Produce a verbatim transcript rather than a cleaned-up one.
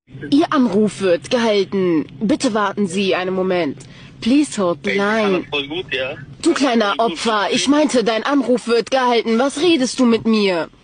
Ihr Anruf wird gehalten. Bitte warten Sie einen Moment. Please hold the Ey, ich kann line. das voll gut, ja. Du kleiner Opfer, ich meinte, dein Anruf wird gehalten. Was redest du mit mir?